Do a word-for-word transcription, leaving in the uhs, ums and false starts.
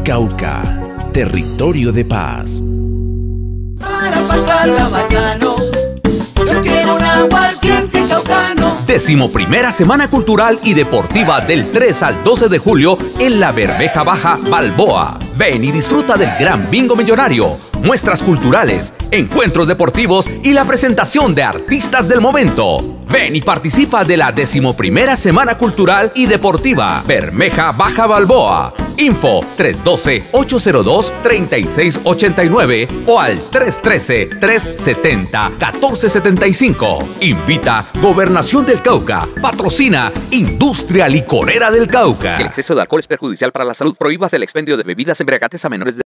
Cauca, territorio de paz. Para pasarla bacano, yo quiero un aguardiente caucano. Décimo primera Semana Cultural y Deportiva del tres al doce de julio en la Bermeja Baja, Balboa. Ven y disfruta del gran bingo millonario, muestras culturales, encuentros deportivos y la presentación de artistas del momento. Ven y participa de la decimoprimera Semana Cultural y Deportiva Bermeja Baja Balboa. Info tres uno dos, ocho cero dos, tres seis ocho nueve o al tres uno tres, tres siete cero, uno cuatro siete cinco. Invita Gobernación del Cauca. Patrocina Industria Licorera del Cauca. El exceso de alcohol es perjudicial para la salud. Prohíbas el expendio de bebidas embriagantes a menores de